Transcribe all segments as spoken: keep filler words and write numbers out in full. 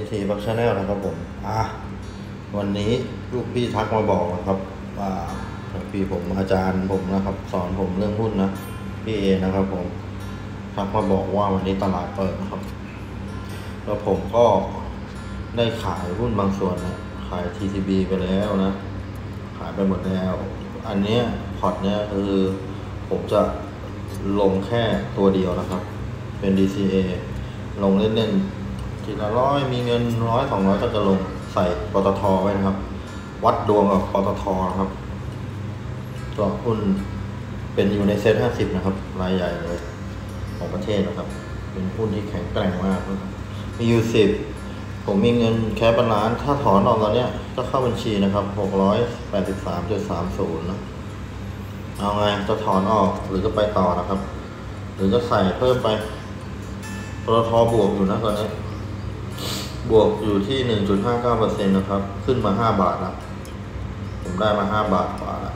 ทีบักชาแนลนะครับผมอ่ะวันนี้ลูกพี่ทักมาบอกนะครับว่าพี่ผมอาจารย์ผมนะครับสอนผมเรื่องหุ้นนะพี่เอนะครับผมทักมาบอกว่าวันนี้ตลาดเปิดนะครับแล้วผมก็ได้ขายหุ้นบางส่วนนะขาย ที ซี บี ไปแล้วนะขายไปหมดแล้วอันเนี้ยพอร์ตเนี้ยคือผมจะลงแค่ตัวเดียวนะครับเป็น ดี ซี เอ ลงเล่นๆทีละร้อยมีเงินร้อยสองร้อยก็จะลงใส่ปตทไว้นะครับวัดดวงกับปตทนะครับตัวหุ้นเป็นอยู่ในเซ็ตห้าสิบนะครับรายใหญ่เลยของประเทศนะครับเป็นหุ้นที่แข็งแกร่งมากมีอยู่สิบผมมีเงินแค่พันล้านถ้าถอนออกตอนเนี้ยก็เข้าบัญชีนะครับหกร้อยแปดสิบสามจุดสามศูนย์นะเอาไงจะถอนออกหรือจะไปต่อนะครับหรือจะใส่เพิ่มไปปตทบวกอยู่นะตอนนี้บวกอยู่ที่ หนึ่งจุดห้าเก้าเปอร์เซ็นต์ นะครับขึ้นมาห้าบาทแล้วผมได้มาห้าบาทกว่าแล้ว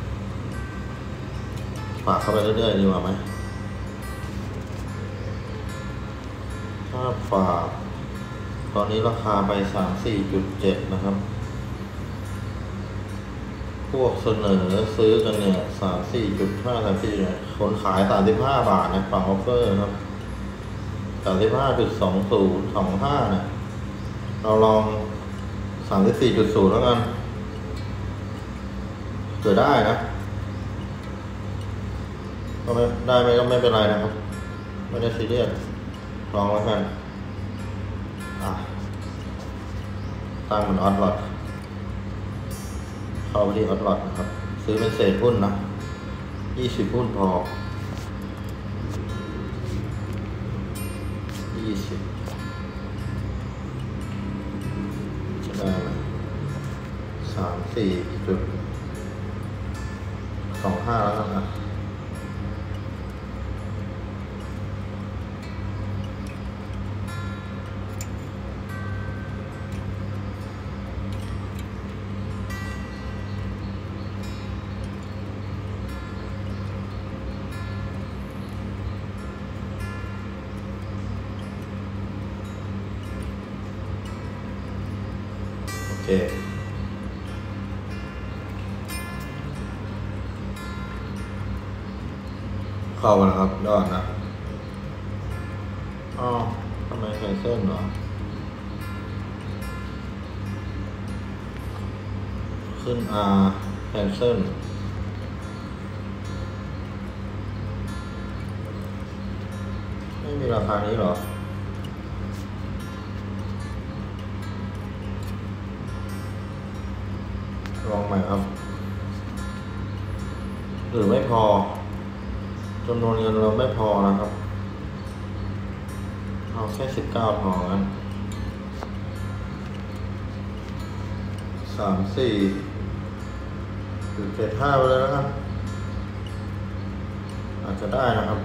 ฝากเข้าไปเรื่อยๆดีกว่าไหมถ้าฝากตอนนี้ราคาไป สามสิบสี่จุดเจ็ด นะครับพวกเสนอซื้อกันเนี่ย สามสิบสี่จุดห้า สามสิบสี่เนี่ยคนขายสามสิบห้าบาทนะฝั่งออฟเฟอร์ครับ สามสิบห้าจุดสองศูนย์ สองห้าเนี่ยเราลอง สามสิบสี่จุดศูนย์ แล้วกันเกิดได้นะก็ไม่ได้ไม่ก็ไม่เป็นไรนะครับไม่ได้ซีเรียสลองแล้วกันอ่ะตั้งเป็นออดลอตเข้าไปที่ออดลอตนะครับซื้อเป็นเศษหุ้นนะยี่สิบหุ้นพอยี่สิบจะได้ไหมสามสี่จุดสองห้าแล้วนะโอเคเข้ามาแล้วครับยอดนะอ้าวทำไมแคนเซิลเหรอขึ้น R แคนเซิลไม่มีราคานี้หรอลองใหม่ครับหรือไม่พอจำนวนเงินเราไม่พอนะครับเอาแค่สิบเก้าพองั้นสามสี่หรือเจ็ดห้าไปเลยนะครับอาจจะได้นะครับ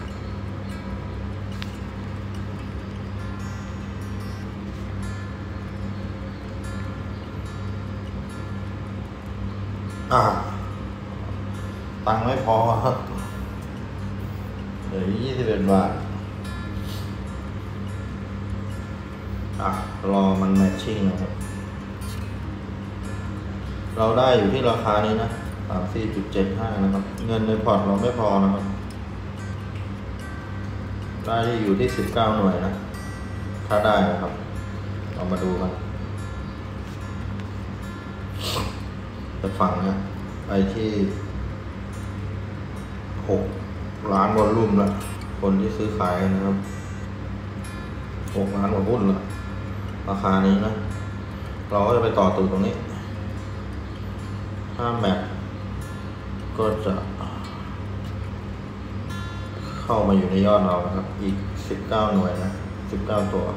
อ่าตังค์ไม่พอครับเหลือยี่สิบเอ็ดบาทอ่ะรอมันแมทชิ่งนะครับเราได้อยู่ที่ราคานี้นะ สามสิบสี่จุดเจ็ดห้า นะครับเงินในพอร์ตเราไม่พอนะครับได้อยู่ที่สิบเก้าหน่วยนะถ้าได้นะครับเรามาดูกันจะฝั่งนะไปที่หกล้านวอลลุ่มละคนที่ซื้อขายนะครับหกล้านกว่าหุ้นละราคานี้นะเราก็จะไปต่อตูตรงนี้ถ้าแมทก็จะเข้ามาอยู่ในยอดเรานะครับอีกสิบเก้าหน่วยนะสิบเก้าตัว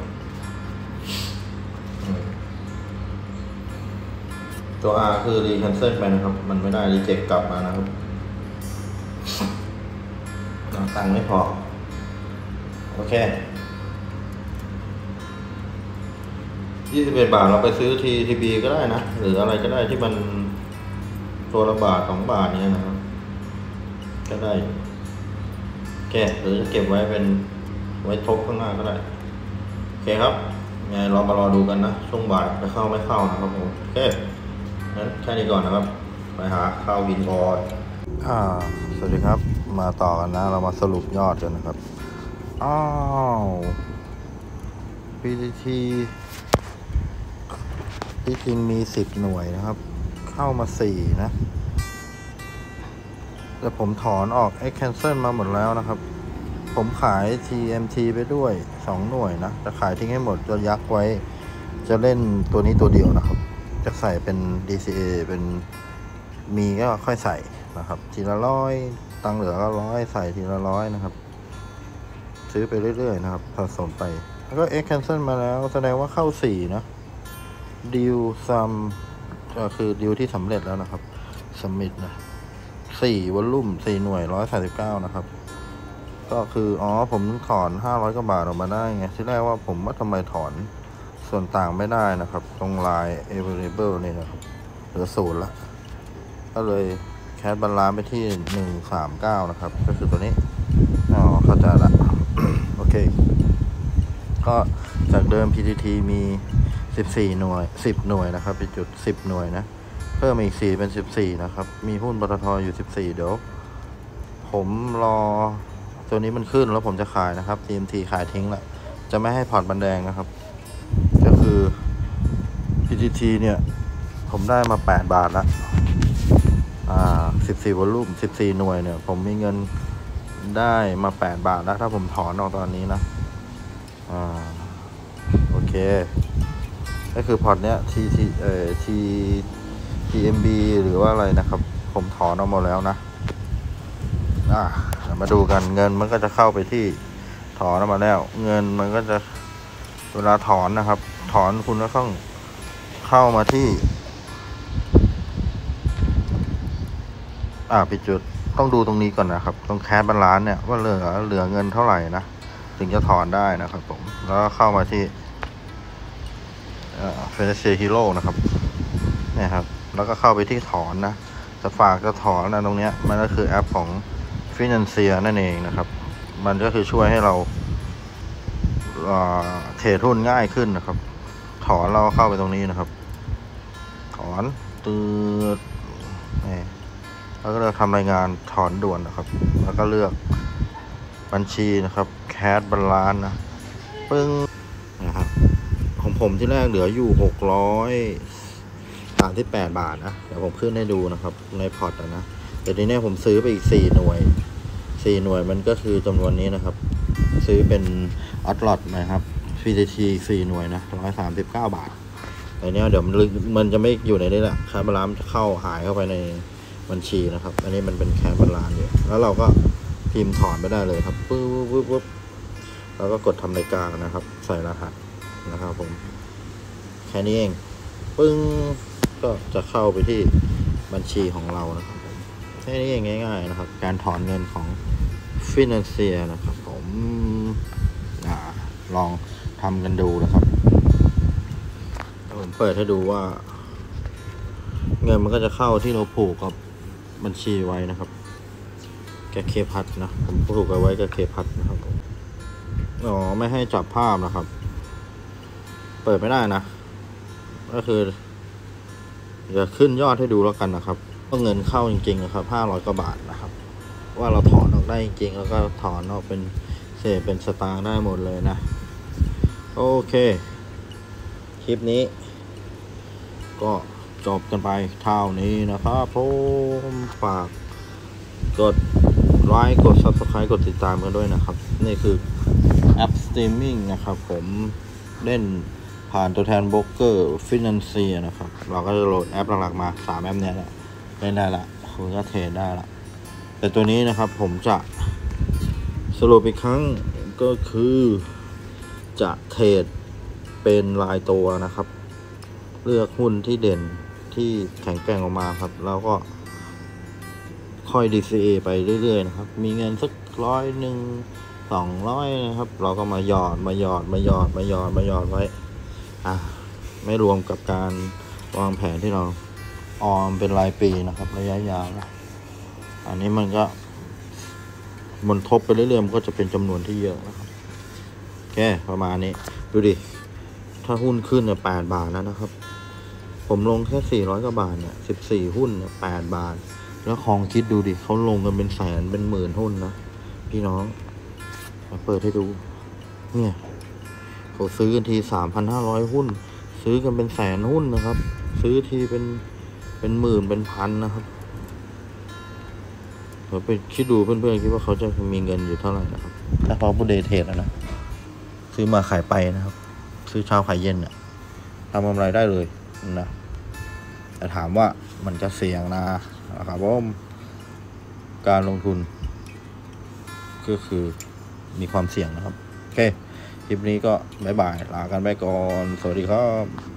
ตัว R คือ รีแคนเซิลไปนะครับมันไม่ได้รีเจ็คกลับมานะครับตังค์ไม่พอโอเคยี่สิบเอ็ดบาทเราไปซื้อ ที ที บี ก็ได้นะหรืออะไรก็ได้ที่มันตัวละบาทสองบาทเนี้ยนะครับก็ได้แกะหรือเก็บไว้เป็นไว้ทบข้างหน้าก็ได้โอเคครับไงเรามารอดูกันนะช่วงบ่ายจะเข้าไม่เข้านะครับผมโอเคงั้นแค่นี้ก่อนนะครับไปหาข้าวกินก่อนอ่าสวัสดีครับมาต่อกันนะเรามาสรุปยอดกันนะครับอ้าว พี ที ที ที่จริงมีสิบหน่วยนะครับเข้ามาสี่นะแต่ผมถอนออก X cancel มาหมดแล้วนะครับผมขาย ที เอ็ม ที ไปด้วยสองหน่วยนะจะขายทิ้งให้หมดจะยักไว้จะเล่นตัวนี้ตัวเดียวนะครับจะใส่เป็น ดี ซี เอ เป็นมีก็ค่อยใส่นะครับทีละร้อยตังเหลือก็ร้อยใส่ทีละร้อยนะครับซื้อไปเรื่อยๆนะครับสะสมไปแล้วก็ X cancel มาแล้วแสดงว่าเข้าสี่นะดีลซัมก็คือดีลที่สำเร็จแล้วนะครับสมิธนะสี่วอลลุ่มสี่หน่วยร้อยสามสิบเก้านะครับก็คืออ๋อผมถอนห้าร้อยกว่าบาทออกมาได้ไงที่แรกว่าผมว่าทำไมถอนส่วนต่างไม่ได้นะครับตรงลาย available นี่นะครับเหลือศูนย์ละก็เลยแคสบาลานซ์ไปที่หนึ่งสามเก้านะครับก็คือตัวนี้อ๋อเข้าใจละ โอเคก็จากเดิม พี ที ที มีสิบสี่หน่วยสิบหน่วยนะครับเป็นจุดสิบหน่วยนะเพิ่มอีกสี่เป็นสิบสี่นะครับมีหุ้นปตทอยู่สิบสี่เดี๋ยวผมรอตัวนี้มันขึ้นแล้วผมจะขายนะครับ ที เอ็ม ที ขายทิ้งละจะไม่ให้พอร์ตบันแดงนะครับก็คือ พี ที ที เนี่ยผมได้มาแปดบาทละอ่าสิบสี่วอลลุ่มสิบสี่หน่วยเนี่ยผมมีเงินได้มาแปดบาทแล้วถ้าผมถอนออกตอนนี้นะอ่าโอเคก็คือพอร์ตเนี้ย ที ที เอ่อ ที ที เอ็ม บี หรือว่าอะไรนะครับผมถอนออกมาแล้วนะอ่ามาดูกันเงินมันก็จะเข้าไปที่ถอนออกมาแล้วเงินมันก็จะเวลาถอนนะครับถอนคุณก็ต้องเข้ามาที่อ่าปิดจุดต้องดูตรงนี้ก่อนนะครับตรงแคสบาลานซ์เนี่ยว่าเหลือเหลือเงินเท่าไหร่นะถึงจะถอนได้นะครับผมแล้วก็เข้ามาที่เฟรนเซียฮีโร่นะครับเนี่ยครับแล้วก็เข้าไปที่ถอนนะจะฝากจะถอนนะตรงเนี้ยมันก็คือแอปของฟินแลนเซียนั่นเองนะครับมันก็คือช่วยให้เราเทรดหุ้นง่ายขึ้นนะครับถอนเราเข้าไปตรงนี้นะครับถอนตืดแล้วก็เลือกทำรายงานถอนด่วนนะครับแล้วก็เลือกบัญชีนะครับแคสบาลานซ์นะปึ้งนะครับของผมที่แรกเหลืออยู่หกร้อยสามสิบแปดบาทนะเดี๋ยวผมขึ้นให้ดูนะครับในพอร์ตนะแต่ทีนี้ผมซื้อไปอีกสี่หน่วยสี่หน่วยมันก็คือจำนวนนี้นะครับซื้อเป็นออตลอตนะครับ พี ที ที สี่หน่วยนะร้อยสามสิบเก้าบาทแต่เนี้ยเดี๋ยวมันมันจะไม่อยู่ในนี้แหละแคสบาลานซ์จะเข้าหายเข้าไปในบัญชีนะครับอันนี้มันเป็นแคสบาลานซ์อยู่แล้วเราก็พิมพ์ถอนไปได้เลยครับปึ๊บปึ๊บปึ๊บแล้วก็กดทำรายการนะครับใส่รหัสนะครับผมแค่นี้เองปึ้งก็จะเข้าไปที่บัญชีของเรานะครับผมแค่นี้เองง่ายๆนะครับการถอนเงินของฟินแลนเซียนะครับผมอ่าลองทำกันดูนะครับผมเปิดให้ดูว่าเงินมันก็จะเข้าที่เราผูกกับบัญชีไว้นะครับแกเคพัทนะผมผูกไว้กับเคพัทนะครับผมอ๋อไม่ให้จับภาพนะครับเปิดไม่ได้นะก็คือจะขึ้นยอดให้ดูแล้วกันนะครับว่าเงินเข้าจริงๆนะครับห้าร้อยกว่าบาทนะครับว่าเราถอนออกได้จริงๆแล้วก็ถอนออกเป็นเศษเป็นสตางค์ได้หมดเลยนะโอเคคลิปนี้ก็จบกันไปเท่านี้นะครับผมฝากกดไลค์กด ซับสไครบ์ กดติดตามกันด้วยนะครับนี่คือแอปสตรีมมิ่งนะครับผมเล่นผ่านตัวแทนโบรกเกอร์ฟินแลนเซียนะครับเราก็จะโหลดแอปหลักๆมาสามแอปเนี้ยแหละเล่นได้ละคุณก็เทรดได้ละแต่ตัวนี้นะครับผมจะสรุปอีกครั้งก็คือจะเทรดเป็นรายตัวนะครับเลือกหุ้นที่เด่นที่แข็งแกร่งออกมาครับแล้วก็ค่อย ดี ซี เอ ไปเรื่อยๆนะครับมีเงินสักร้อยหนึ่งสองร้อยนะครับเราก็มาหยอดมาหยอดมาหยอดมาหยอดมาหยอดไว้อ่ะไม่รวมกับการวางแผนที่เราออมเป็นรายปีนะครับระยะยาวนะอันนี้มันก็มันทบไปเรื่อยๆมันก็จะเป็นจำนวนที่เยอะนะครับโอเคประมาณนี้ดูดิทถ้าหุ้นขึ้นเนี่ยแปดบาทแล้วนะครับผมลงแค่สี่ร้อยกว่าบาทเนี่ยสิบสี่หุ้นเนี่ยแปดบาทแล้วลองคิดดูดิเขาลงกันเป็นแสนเป็นหมื่นหุ้นนะพี่น้องมาเปิดให้ดูเนี่ยเขาซื้อกันทีสามพันห้าร้อยหุ้นซื้อกันเป็นแสนหุ้นนะครับซื้อทีเป็นเป็นหมื่นเป็นพันนะครับเดี๋ยวไปคิดดูเพื่อนๆคิดว่าเขาจะมีเงินอยู่เท่าไหร่นะครับถ้าเขาพูดเดย์เทรดนะซื้อมาขายไปนะครับซื้อเช้าขายเย็นเนี่ยทำกำไรได้เลยนะแต่ถามว่ามันจะเสี่ยงนะนะครับเพราะการลงทุนก็คือมีความเสี่ยงนะครับโอเคคลิปนี้ก็บ๊ายบายลากันไปก่อนสวัสดีครับ